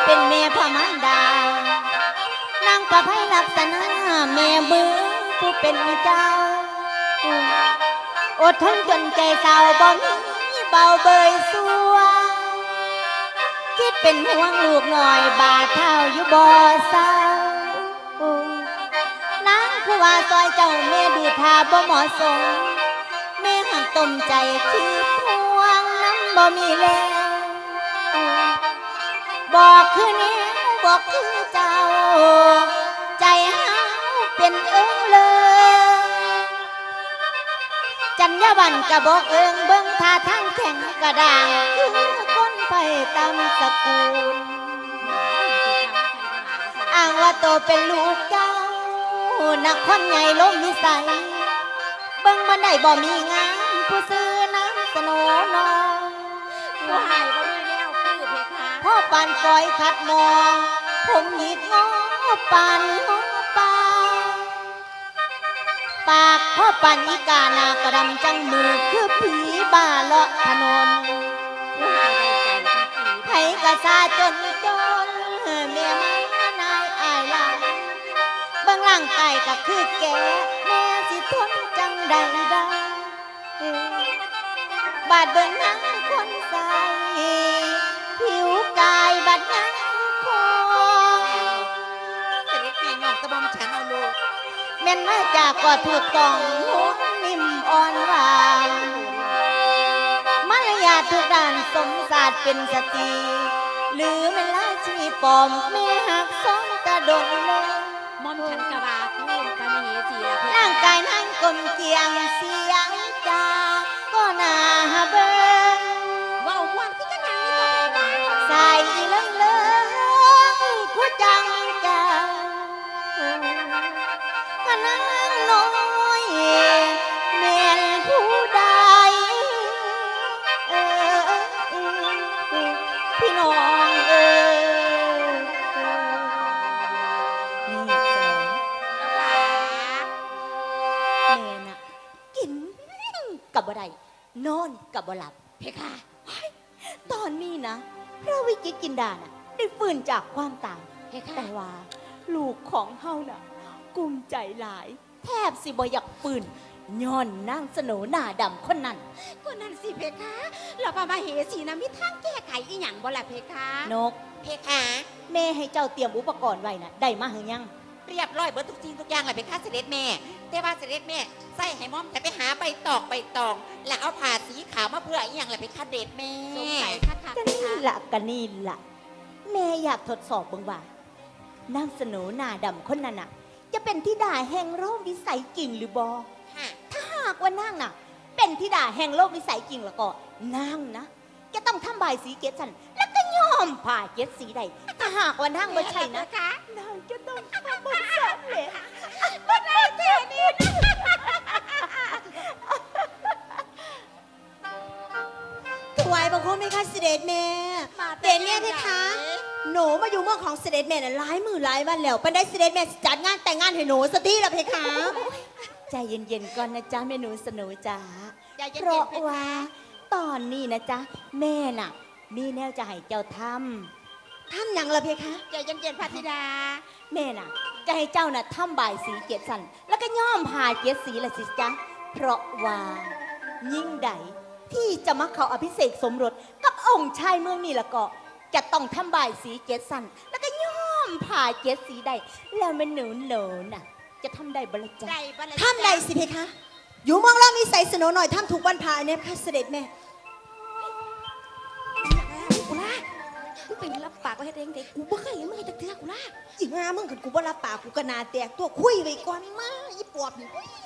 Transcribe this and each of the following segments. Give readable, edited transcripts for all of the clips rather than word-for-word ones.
เป็นแม่พ่อมารดานางประไพลักษณะแม่เบือผู้เป็นเจ้าอดทนจนใจเศร้าบ่มีเบาเบยสัวคิดเป็นห่วงลูกหน่อยบาดเท้าอยู่บ่เศร้านางผู้ว่าซอยเจ้าแม่ดูท่าบ่เหมาะสมแม่หักต้มใจคิดห่วงน้ำบ่มีแล้วบอกคือนี้บอกคือเจ้าใจหาเป็นเลยจัญญาบันกะบอกเบิ่งท่าทางแข็งกระด้างคือคนไปตามสกุลอ้างว่าโตเป็นลูกเจ้านักคนใหญ่ล้มนิสัยเบิ่งมันได้บ่มีงานผู้ซื้อน้ำสโนนองผู้หายบ่มีแนวคือเพคะพ่อปานฝอยขัดมองผมหยิกงอปานงอปากพ่อปานอีกาหน้ากระดำจังมือคือผีบ้าเลาะถนนไผกะซาจนแม่มานายอายลายบางร่างกายก็คือแก่แม่สิทนจังใดได้บาดเบิ่งหนังคนใส่ผิวกายบาดหนังคงแต่เล็กแม่ยอมตะบอมฉันเอาลูกแม่นมาจากก็ถูกต้องหุ่นนิ่มอ่อนหวานมารยาททุกด้านสมศาสตร์เป็นสตรีหรือแม่ลาชีปอมแม่หักสองตะดงเลยมอมฉันกะว่าคืนกะมีสีละร่างกายนั่งกลมเกียงเสียงจาก็น่าเบิ่งว่าม่วนคือจังหยังนี่ตัวเองใส่เลื่องผู้จังจังก็นั่งน้อยแม่นผู้ใดพี่น้องนี่สนมแม่น่ะกินกับบ่ได้นอนกับบ่หลับเพคะตอนนี้นะพระวิจิตรจินดาน่ะได้ฟื้นจากความตายเพคะแต่ว่าลูกของเฮาน่ะกุมใจหลายแทบสิบ่อยากฟื้นย้อนนางสโนหน้าดำคนนั้นก็นั่นสิเพคะแล้วพระมเหสีนะมีทางแก้ไขอีหยังบ่ล่ะเพคะนกเพคะแม่ให้เจ้าเตรียมอุปกรณ์ไว้น่ะได้มาหรือยังเรียบร้อยเบิดทุกสิ่งทุกอย่างเลยเพคะเสด็จแม่แต่ว่าเสด็จแม่ใส่ให้ม่อมแต่ไปหาใบตองแล้วเอาผ้าสีขาวมาเพื่ออีหยังล่ะเพคะเด็ดแม่สงสัยค่ะก็นี่ล่ะแม่อยากทดสอบเบิ่งว่านางสโนหน้าดำคนนั้นน่ะจะเป็นธิดาแห่งโลกวิสัยจริงหรือบ่ถ้าหากว่านางน่ะเป็นธิดาแห่งโลกวิสัยจริงแล้วก็นางนะจะต้องทำบายสีเกศสันแล้วก็ยอมผ่าเกศสีใดถ้าหากว่านางไม่ใช่นะนางจะต้องทำบนสำเร็จบนเอาเท่านี้ถวายบังคมไหมคะเสด็จแม่เด่นเนี่ยเพคะหนูมาอยู่เมืองของเสด็จแม่น่ะหลายมื้อหลายวันแล้วเป็นได้เสด็จแม่จัดงานแต่งงานให้หนูสักทีละเพคะใจเย็นๆก่อนนะจ๊ะแม่หนูสโนจ๋าเพราะว่าตอนนี้นะจ๊ะแม่น่ะมีแนวจะให้เจ้าทำอย่างละเพคะใจเย็นๆพระธิดาแม่น่ะจะให้เจ้าน่ะทำบายสีเกียรติสันแล้วก็ย้อมผ้าเกียรติสีละสิจ๊ะเพราะว่ายิ่งใดที่จะมาเข้าอภิเษกสมรสกับองค์ชายเมืองนี่ละก็จะต้องทำบายสีเกียรติสันแล้วก็ย้อมผ้าเกียรติสีใดแล้วมันหนูน่ะจะทำได้บริจาคทำได้สิเพคะอยู่เมืองเรามีใส่สโนหน่อยทำถูกวันพาเนี่ยพระเสด็จแม่กูล่ากูเป็นรับปากไว้ให้เองแต่กูไม่เคยเห็นมึงให้ตะเทือกกูล่าจริงมึงกันกูบ่รับปากกูกระนาแตกตัวคุยไว้ก่อนมาอีปอบนี่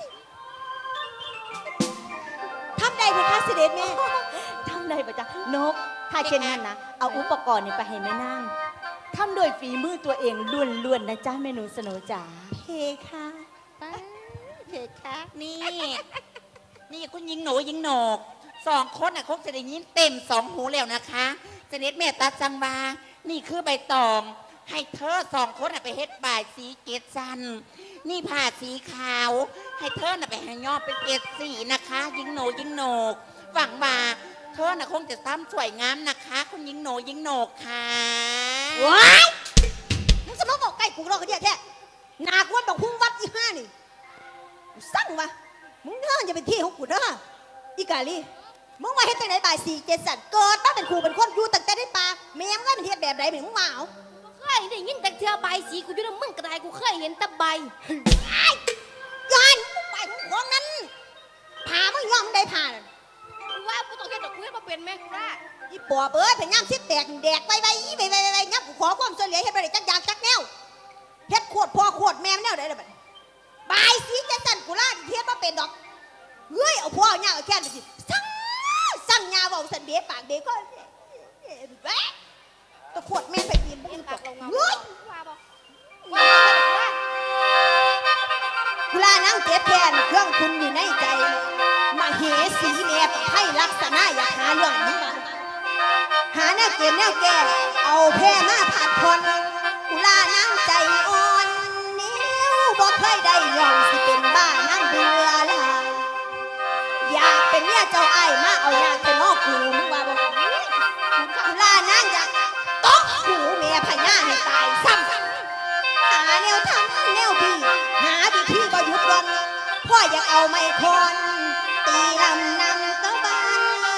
ทำได้เพคะเสด็จแม่ทำได้ปะจ๊ะนกถ้าเช่นนั้นนะเอาอุปกรณ์นี่ไปให้แม่นั่งทำโดยฝีมือตัวเองล้วนๆนะจ๊ะแม่หนูสโนจ๋าเพคะเพคะนี่คุณยิงหนูยิงหนก2 คนน่ะคงจะได้ยินเต็ม2 หูแล้วนะคะเสด็จแม่ตาจังวานี่คือใบตองให้เธอ2 คนน่ะไปเฮ็ดบายสีเกศสันนี่ผ้าสีขาวให้เธอน่ะไปให้ย่อเป็นเกศสีนะคะยิงหนูยิงหนกหวังว่าเธอน่ะคงจะซ้ำสวยงามนะคะคุณยิงหนูยิงหนกค่ะว้ายมึงสมองบอกใกล้กูรอกระเดียแท้หนากูว่าบอกพุ่งวัดอีห้านี่สั่งวะมึงน่าจะเป็นที่ของกูนะอีกาลีมึงมาเฮ็ดตั้งไหนบ่าย4 7สัตว์เกิดมาเป็นครูเป็นคนอยู่ตั้งแต่ได้ปลาแม่มึงเป็นเฮ็ดแบบไหนมึงมาเอาเคยได้ยินแต่เธอใบสีกูอยู่ในมึงกระไดกูเคยเห็นแต่ใบย้อนไปของนั้นผ่ามึงยอมได้ผ่าว่ากูต้องเห็นดอกกูให้มาเป็นแม่กูว่าอีปอบพยายามซิแตกแดกไปยับกูขอความช่วยเหลือเฮ็ดไปได้จักอย่างจักแนวเฮ็ดขวดพ่อขวดแม่แนวได้เลยบัดบายสีจะสั่นกูล่าเฮ็ดมาเป็นดอกเฮ้ยเอาพ่อเนี่ยเอาแค่นี้สิสั่งยาเบาสันเดียปากเด็กก็แบ๊ะตะขวดแม่ไปกินมึงตกเฮ้ยกูล่านั่งเจ็บแทนเครื่องคุณอยู่ในใจมาเหสีแม่ให้ลักษณะอยากหาเรื่องนี้มาหาแนวเกมแนวแก่เอาแพ้มาผัดคนกูล่านั่งใจอ่อนนิ้วบอกเคยได้ยอมสิเป็นบ้านั่งเบื่อละอยากเป็นเมียเจ้าไอ้มาเอาอยากเป็นนอกหูมึงว่าบอกกูล่านั่งอยากตกหูแม่พญาให้ตายซ้ำหาแนวทำแนวบีหาวิธีก็หยุดวันพ่ออยากเอาไม้คอนตีลำนำตะบัน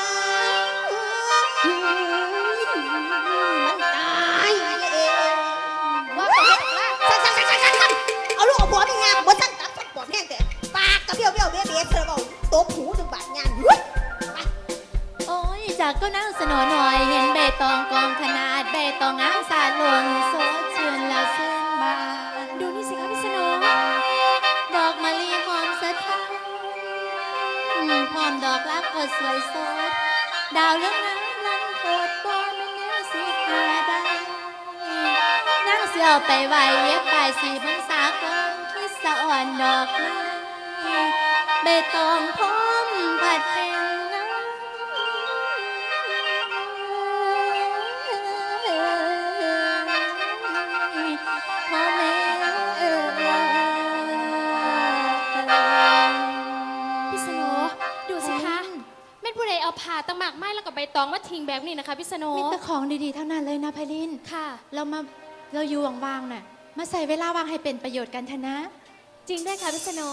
มันตายเองว่าสั่งเอาลูกเอาผัวไปงานบ่สั่งตับสั่งปอดแห้งแต่ปากกระเบี้ยวเบี้ยเธอบอกตบหูถึงบาดงานโอ้ยจากก็นั่งสนอหน่อยเห็นใบตองกองขนาดใบตองอ้างสาลงโซชื่นแล้วชื่นบานดูนี่สิคะพี่สนอดอกมะลิหอมสะท้านพร้อมดอกรักก็สวยสดดาวเรื่องน้ำลังโคตรบอมันเนื้อสีหาได้นั่งเสียวไปไหวเย็บปลายสีบนสากลที่สะอ่อนดอกไม้ใบตองพร้อมผัดเป็นน้ำพ่อแม่พี่สโนดูสิคะแม่ผู้ใดเอาผ่าตะหมากไม้แล้วก็ใบตองมาทิ้งแบบนี้นะคะพี่สโนมีแต่ของดีๆเท่านั้นเลยนะไพลินค่ะเราอยู่ว่างๆน่ะมาใส่เวลาว่างให้เป็นประโยชน์กันเถอะนะจริงด้วยค่ะพี่สโน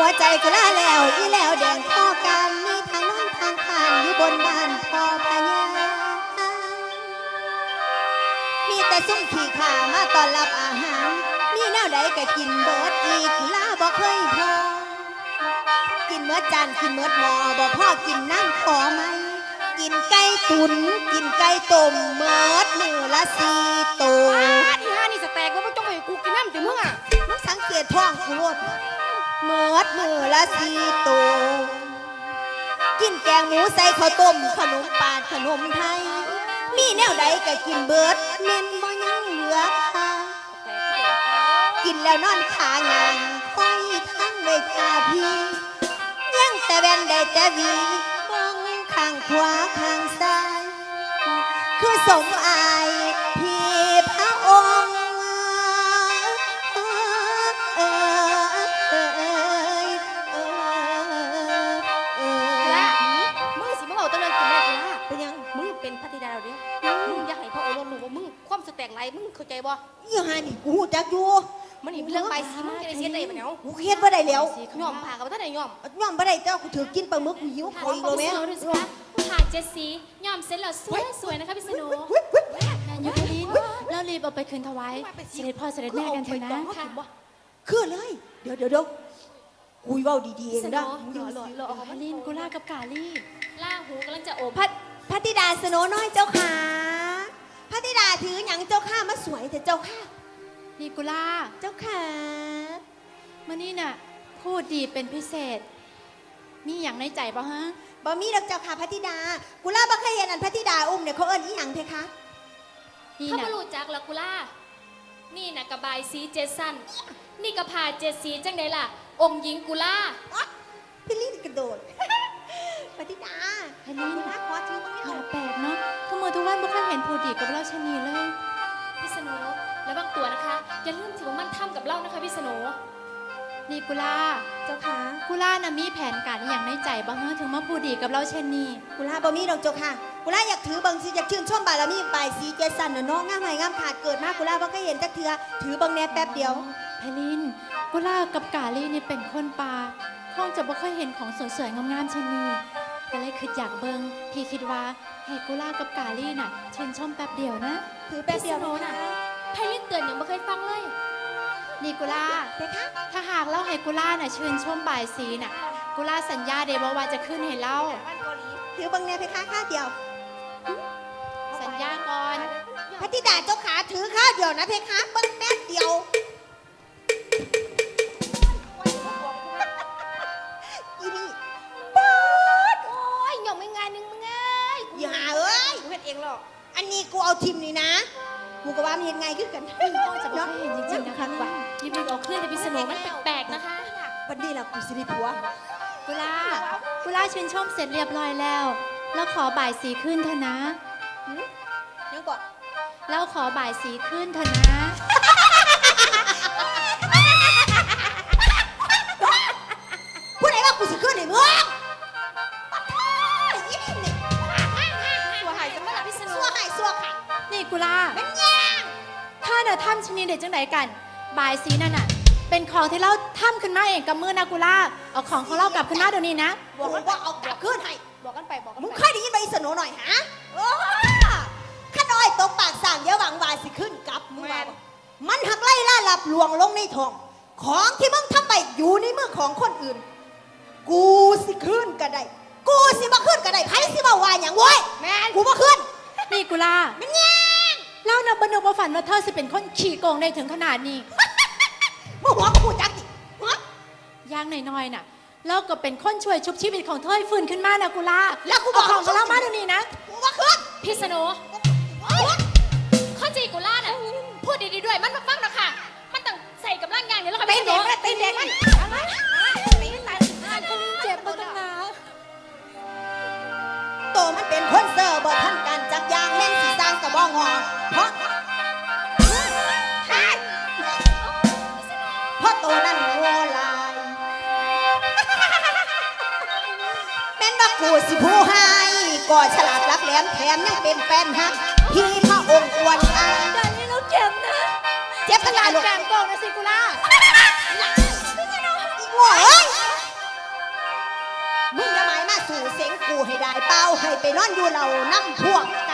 วใจกุลาแล้วอีแล้วแดงพอกันมีทางนอนทางผ่านอยู่บนบ้านพอพญามีแต่ซุ่มขี่ขามาต้อนรับอาหารมีแนวใดก็กินเบิดอีกกุลาบ่เคยพอกินเมื่อจานกินเมื่อหมอบ่พ่อกินน้ำขอไหมกินไก่ตุ๋นกินไก่ต้มเมื่อมือละ4 ตัวอีห่านี่สแต็กว่ามึงจงไปกูกินน้ำแต่มึงอ่ะมึงสังเกตท้องกูโลดเมื่อมือละ4 ตัวกินแกงหมูใส่ข้าวต้มขนมปาดขนมไทยมีแนวใดก็กินเบิดเม่นบ่ยังเหลือค่ะกินแล้วนอนขางานคอยทั้งเวทาพี่ยังแต่แว่นได้แต่วีมองข้างขวาข้างซ้ายคือสมอายพี่พระองค์ละมึงสิมึงเอาตะเลิงกินไม่ได้กูละเป็นยังมึงเป็นพระธิดาเราเดียวมึงอยากให้พระโอรสรู้ว่ามึงความสแต็กไรมึงเข้าใจบ่ยี่ห้านี่กูหูจักอยู่มันนี่เป็นเรื่องใบสีมึงจะได้เสียใจปะเนี่ยกูเครียดบ่ได้แล้วย่อมผ่ากับท่านไหนย่อมย่อมบ่ได้เจ้ากูถือกินปลาหมึกกูหิวคอยอีกแล้วแม่พี่สโนดูสิคะผ่าเจ็ดสียอมเสร็จแล้วสวยนะคะพี่สโนนายยุพลินแล้วรีบเอาไปคืนถวายเสด็จพ่อเสด็จแม่กันเถอะนะคือเลย เดี๋ยวคุยเว้าดีๆเองนะพลินกุล่ากับกาลี่ล่าหูกำลังจะโอบพระธิดาสโนน้อยเจ้าขาพระธิดาถือหยังเจ้าข้ามาสวยแต่เจ้าข้านี่กุล่าเจ้าขามื่อนี้น่ะพูดดีเป็นพิเศษ มีอย่างในใจป่ะฮะบ่มีดอกเจ้าค่ะพระธิดากุลาบ่เคยเห็นอันพระธิดาอุ้มเนี่ยเขาเอิ้นอีหยังเพคะนี่เขาน่ะไม่รู้จักละกุล่านี่นะกระบายสีเจ็ดสั้นนี่กระผ่าเจ็ดสีจังไดล่ะองค์หญิงกุล่าพี่ลิ้นกระโดด พระธิดาพลินกุลาขอถือตรงนี้อเอาย่าแปลกเนาะทุกมือทุกวันบ่เคยเห็นพูดดีกับเราชะนีเลยพี่สโนและบางตัวนะคะอย่าลืมถือว่ามันทำกับเรานะคะพี่สโนนี่กุล่าเจ้าค่ะกุล่าน่ะมีแผนการอหย่างในใจบ้างฮะถึงมาพูดดีกับเราเช่นนี้กุลาบ่มีดอกเจ้าค่ะกุลาอยากถือเบิ่งสิอยากชื่นชมบารมีปลายสีเจสันน่ะเนาะงามให้งามขาดเกิดมากุลาบ่เคยเห็นจักเทื่อถือเบิ่งแน่แป๊บเดียวพลินกุล่ากับกาลี่นี่เป็นคนป่าคงจะบ่เคยเห็นของสวยๆงามๆเช่นนี้ก็เลยคิดอยากเบิ่งพี่คิดว่าให้กุล่ากับกาลี่น่ะชื่นชมแป๊บเดียวนะถือแป๊บเดียวพี่สโนน่ะไพลินเตือนยังไม่เคยฟังเลยนี่กุล่าเพคะถ้าหากเล่าให้กุล่าน่ะชื่นชมบ่ายสีน่ะกุล่าสัญญาเดบอกว่าจะขึ้นให้เล่าถือเบิ่งแน่เพคะข้าเดียวสัญญาก่อนพระธิดาเจ้าขาถือข้าวเดียวนะเพคะเบิ่งแป๊บเดียวอีนี่โอ้ยย่อมไม่งานหนึ่งมึงไงอย่าเอ้ยกูเฮ็ดเองหรอกอันนี้กูเอาทิมนี่นะกูก็ว่ามันเห็นไงขึ้นกันคงจะบ่เคยเห็นจริงๆนะคะว่ารีบๆเอาขึ้นแต่พี่สโนมันแปลกๆนะคะวันนี้ล่ะกูสิริผัวกุล่าชื่นชมเสร็จเรียบร้อยแล้วแล้วขอบ่ายสีขึ้นเถอะนะยังก่อนแล้วขอบ่ายสีขึ้นเถอะนะผู้ใดว่ากูสิขึ้นในเมืองยี่นี่ตัวหายจะมาละพี่สนุสัวหายสัวขาดนี่กุล่าเป็นยังถ้าน่ะทำชนิดเด็ดจังไหนกันบ่ายสีนั่นน่ะเป็นของที่เราทำขึ้นมาเองกับมือนะกุล่าเอาของของเรากลับขึ้นมาเดี๋ยวนี้นะบอกว่าเอากลับขึ้นให้บอกกันไปบอกกันมึงไปเคยได้ยินใบสนอหน่อยฮะโอ้ข้าน้อยตกปากสั่งเดี๋ยวหวังวายสิขึ้นกลับมึงว่าบ่มันหักไล่ล่าหลับลวงลงในท้อง ของที่มึงทำไปอยู่ในมือของคนอื่น กูสิขึ้นก็ได้ กูสิมาขึ้นก็ได้ใครสิมาว่าอย่างโว้ยแม่นกูมาขึ้นนี่กุล่าเป็นยังเราน่ะบรรลุว่าฝันว่าเธอจะเป็นคนขี่โกงได้ถึงขนาดนี้มึงหัวกูจักดิหัวย่างน้อยๆน่ะเราก็เป็นคนช่วยชุบชีวิตของเธอให้ฟื้นขึ้นมานะกุล่าแล้วกูบอกเอาของของเรามาเดี๋ยวนี้นะกูมาขึ้นพี่สโนข้อจีกุล่าน่ะพูดดีๆด้วยมันมาฟังนะค่ะมันต้องใส่กับร่างยางเนี่ยแล้วค่ะตีพี่นสโนเด็กมันตีนเด็กมันอะไรตีนตายเจ็บมาตั้งนานโตมันเป็นคนเซอร์บ่ทันการจักยางแม่นสีสร้างกระบองหอเพราะโตนั่นโง่ลายแม่นว่ากูสิผู้ให้ก่อฉลาดรักแหลมแถมยังเป็นแฟนฮักพี่พระองค์อวนอายตอนนี้เราเจ็บนะเจ็บขนาดลูกแกมโกงนะสิกุล่าอีโง่เอ้ยให้ได้เป้าให้ไปนอนอยู่เรานั่งพวกไก่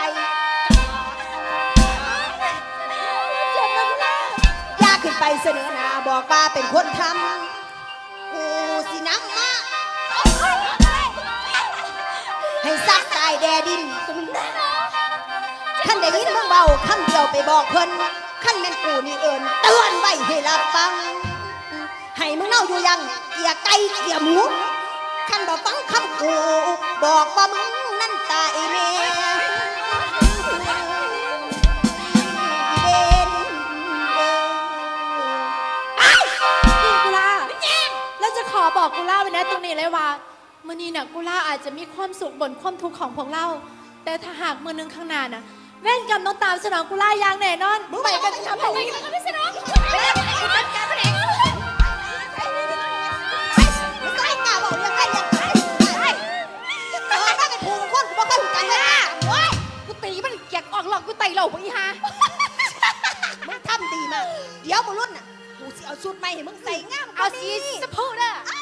อยากขึ้นไปเสนอหน้าบอกว่าเป็นคนทำกูสิน้ำมาให้ซักตายแดดินท่านได้ยินมึงเบาคำเดียวไปบอกเพิ่นขั้นแม่นกูนี่เอิญเตือนไว้ให้รับฟังให้มึงเน่าอยู่ยังเกียไก่เกียหมูขั้นบ่ฟังคำกูบอกว่ามึงนั่นตายแม่นี่กุล่าแล้วจะขอบอกกุล่าไว้นะตรงนี้เลยว่ามื้อนี้น่ะกุล่าอาจจะมีความสุขบนความทุกข์ของพวกเราแต่ถ้าหากมื้อนึงข้างหน้าน่ะเว้นกรรมต้องตามสนองกุล่าอย่างแน่นอนไปกันนะไปกันนะพี่สนองกูตีมันแกกออกหลอกกูไต่เหล่าอีฮะมึงทำดีมากเดี๋ยวบุรุษน่ะกูสิเอาชุดใหม่ให้มึงใส่งามเอาสีสะพูดอ่ะ